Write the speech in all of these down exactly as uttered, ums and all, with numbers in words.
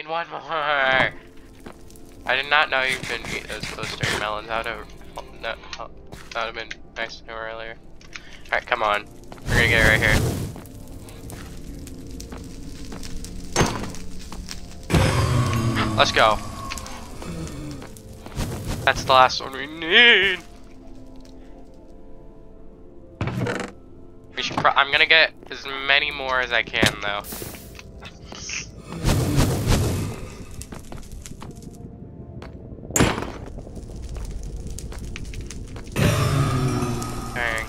need one more. I did not know you couldn't eat those cloister melons. That would have, that, that would have been nice to know earlier. Alright, come on. We're gonna get it right here. Let's go. That's the last one we need. We should pro- I'm gonna get as many more as I can though. Dang.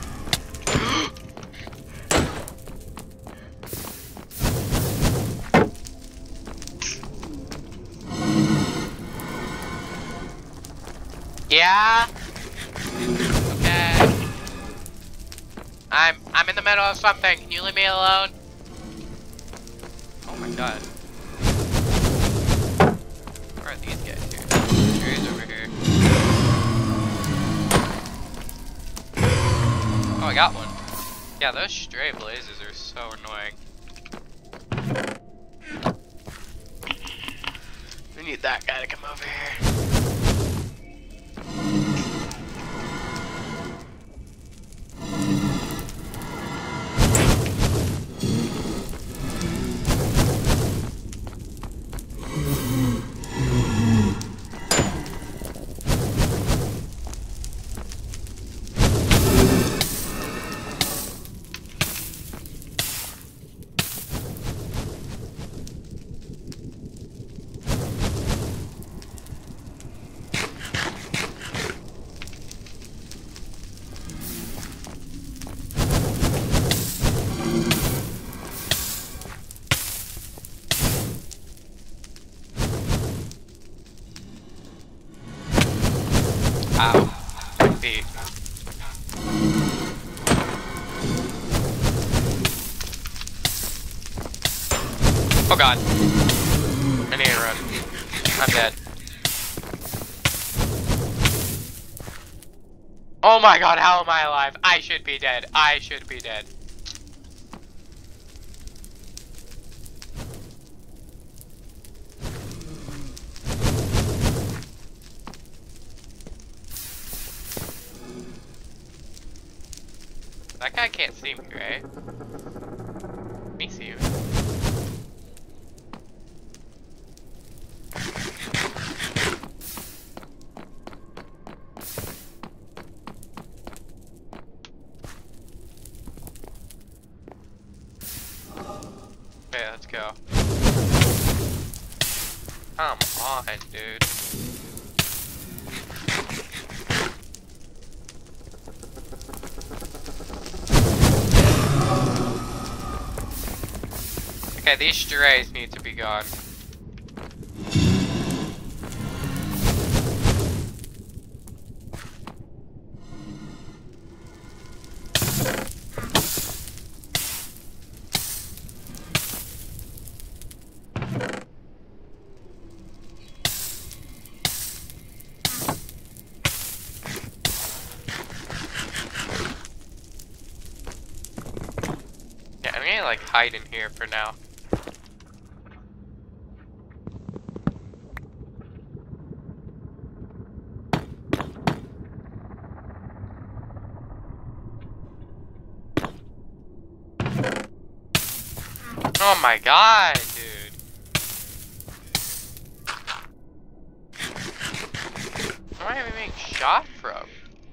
Yeah? Okay. I'm I'm in the middle of something. Can you leave me alone? Oh my god. Where are these guys here? Trees over here. Oh, I got one. Yeah, those stray blazes are so annoying. We need that guy to come over here. Ow. My feet. Oh god. I need to run. I'm dead. Oh my god, how am I alive? I should be dead. I should be dead. That guy can't see me, right? Let me see you. Okay, let's go. Come on, dude. Okay, these strays need to be gone. Yeah, I'm gonna like hide in here for now. Oh my god, dude. Where am I being shot from?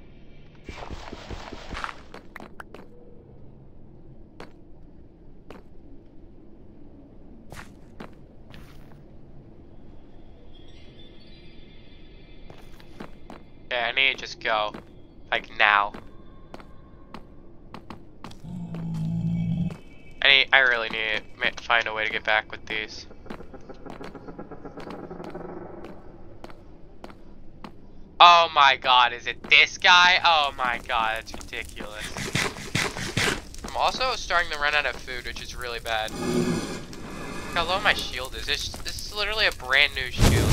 Yeah, I need to just go. Like now. I need, I really need to find a way to get back with these. Oh my god, is it this guy? Oh my god, that's ridiculous. I'm also starting to run out of food, which is really bad. Look how low my shield is. This, this is literally a brand new shield.